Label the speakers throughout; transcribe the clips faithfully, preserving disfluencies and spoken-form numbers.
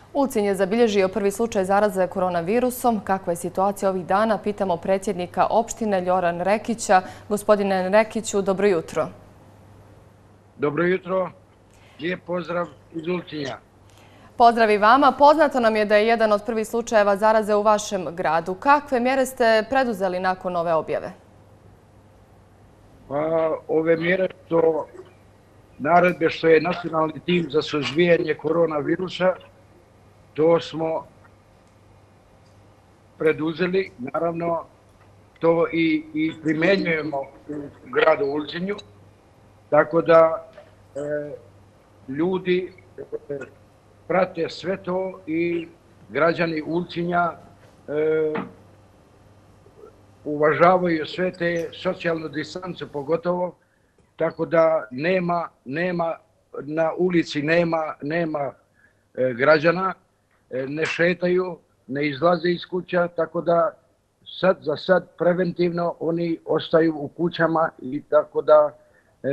Speaker 1: Ulcinj je zabilježio prvi slučaj zaraze koronavirusom. Kakva je situacija ovih dana? Pitamo predsjednika opštine Ljoran Rekića. Gospodine Rekiću, dobro jutro.
Speaker 2: Dobro jutro. Lijep pozdrav iz Ulcinja.
Speaker 1: Pozdrav i vama. Poznato nam je da je jedan od prvih slučajeva zaraze u vašem gradu. Kakve mjere ste preduzeli nakon ove objave?
Speaker 2: Pa, ove mjere što naredbe što je nacionalni tim za suzbijanje koronavirusa, to smo preduzeli. Naravno, to i, i primjenjujemo u gradu Ulcinju. Tako da e, ljudi e, prate sve to i građani Ulcinja e, uvažavaju sve te socijalnu distancu pogotovo, tako da nema, nema na ulici nema, nema e, građana, e, ne šetaju, ne izlaze iz kuća, tako da sad za sad preventivno oni ostaju u kućama i tako da e,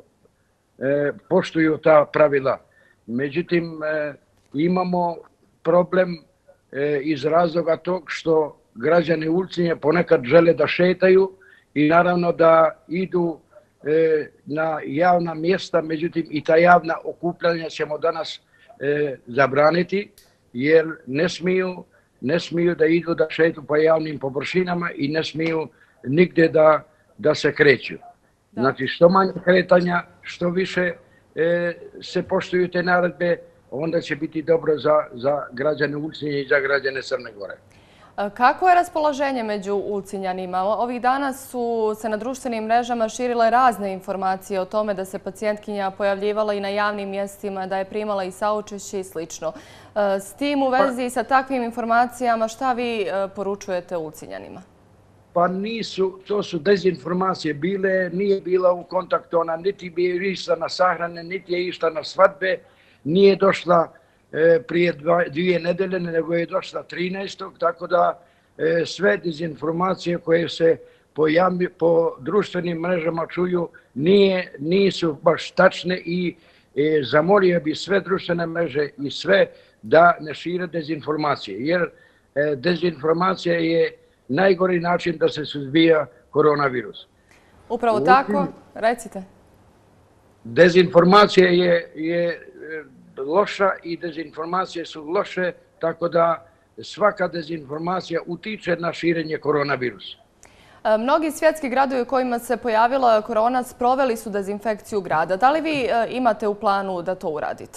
Speaker 2: e, poštuju ta pravila. Međutim, e, imamo problem e, iz razloga tog što građani Ulcinja ponekad žele da šetaju i naravno da idu e, na javna mjesta, međutim i ta javna okupljanja ćemo danas e, zabraniti jer ne smiju, ne smiju da idu da šetu po javnim površinama i ne smiju nigdje da, da se kreću. Da. Znači što manje kretanja, što više e, se poštuju te naredbe, onda će biti dobro za, za građane Ulcinja i za građane Crne Gore.
Speaker 1: Kako je raspoloženje među Ulcinjanima? Ovih dana su se na društvenim mrežama širile razne informacije o tome da se pacijentkinja pojavljivala i na javnim mjestima, da je primala i saučešće i slično. S tim u vezi, sa takvim informacijama, šta vi poručujete Ulcinjanima?
Speaker 2: Pa nisu, to su dezinformacije bile, nije bila u kontaktu, ona niti bi išla na sahrane, niti je išla na svadbe, nije došla prije dva, dvije nedelje, nego je došla trinaestog tako da e, sve dezinformacije koje se po, javni, po društvenim mrežama čuju nije, nisu baš tačne i e, zamolio bi sve društvene mreže i sve da ne šire dezinformacije, jer e, dezinformacija je najgori način da se suzbija koronavirus.
Speaker 1: Upravo u tako, recite.
Speaker 2: Dezinformacija je, je loša i dezinformacije su loše, tako da svaka dezinformacija utiče na širenje koronavirusa.
Speaker 1: Mnogi svjetski gradovi u kojima se pojavila korona sproveli su dezinfekciju grada. Da li vi imate u planu da to uradite?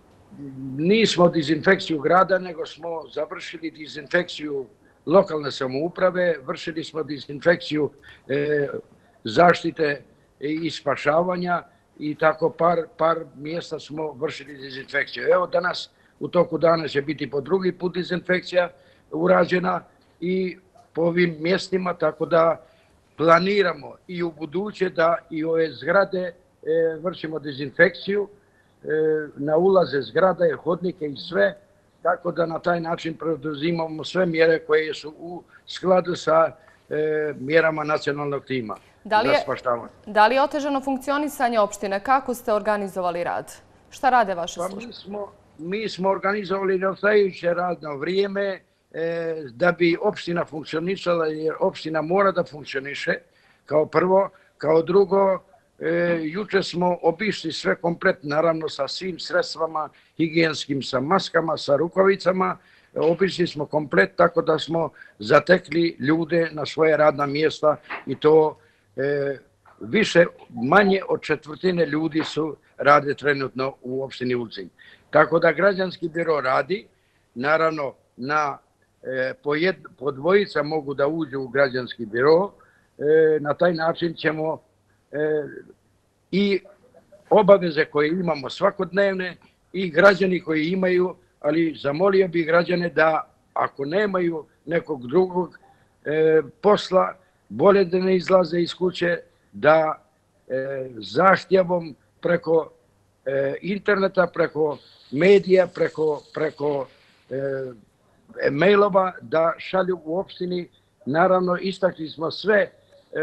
Speaker 2: Nismo dezinfekciju grada, nego smo završili dezinfekciju lokalne samouprave, vršili smo dezinfekciju e, zaštite i spašavanja, i tako par, par mjesta smo vršili dezinfekciju. Evo danas, u toku dana će biti po drugi put dezinfekcija urađena i po ovim mjestima, tako da planiramo i u buduće da i ove zgrade e, vršimo dezinfekciju, e, na ulaze zgrade, hodnike i sve, tako da na taj način preduzimamo sve mjere koje su u skladu sa e, mjerama nacionalnog tima.
Speaker 1: Da li, je, da li je otežano funkcionisanje opštine? Kako ste organizovali rad? Šta rade vaše službe?
Speaker 2: Pa mi, smo, mi smo organizovali neostajuće radno vrijeme e, da bi opština funkcionisala, jer opština mora da funkcioniše kao prvo. Kao drugo, e, juče smo obišli sve kompletno, naravno sa svim sredstvama higijenskim, sa maskama, sa rukavicama. Obišli smo komplet, tako da smo zatekli ljude na svoje radna mjesta i to E, više, manje od četvrtine ljudi su rade trenutno u opštini Ulcinj. Tako da građanski biro radi, naravno na, e, po, jed, po dvojica mogu da uđu u građanski biro, e, na taj način ćemo e, i obaveze koje imamo svakodnevne i građani koji imaju, ali zamolio bih građane da ako nemaju nekog drugog e, posla, bolje da ne izlaze iz kuće, da e, zahtjevom preko e, interneta, preko medija, preko, preko e, mailova da šalju u opštini. Naravno, istakli smo sve e,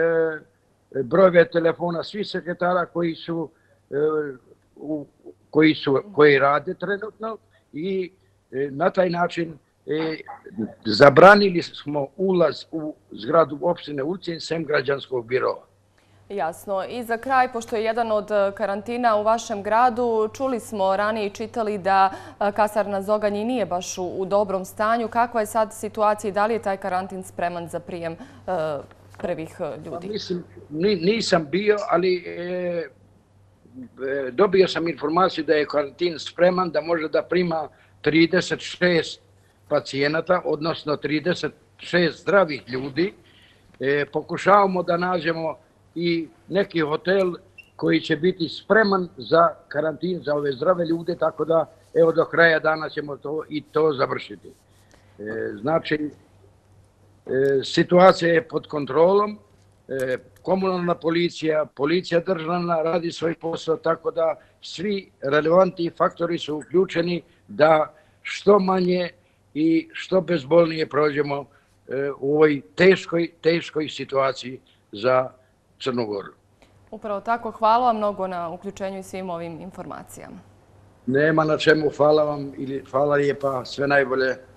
Speaker 2: brojeve telefona svih sekretara koji su, e, u, koji su koji rade trenutno i Na taj način zabranili smo ulaz u zgradu opštine Ulcinj sem građanskog biroa.
Speaker 1: Jasno. I za kraj, pošto je jedan od karantina u vašem gradu, čuli smo ranije i čitali da kasarna Zoganj nije baš u dobrom stanju. Kakva je sad situacija i da li je taj karantin spreman za prijem prvih ljudi?
Speaker 2: Mislim, nisam bio, ali dobio sam informaciju da je karantin spreman, da može da prima trideset šest pacijenata, odnosno trideset šest zdravih ljudi. Pokušavamo da nađemo i neki hotel koji će biti spreman za karantin za ove zdrave ljude, tako da evo do kraja dana ćemo to i to završiti. Znači, situacija je pod kontrolom, komunalna policija, policija državna radi svoj posao, tako da svi relevantni faktori su uključeni da što manje i što bezbolnije prođemo u ovoj teškoj, teškoj situaciji za Crnu Goru.
Speaker 1: Upravo tako. Hvala vam mnogo na uključenju i svim ovim informacijama.
Speaker 2: Nema na čemu. Hvala vam ili hvala lijepa. Sve najbolje.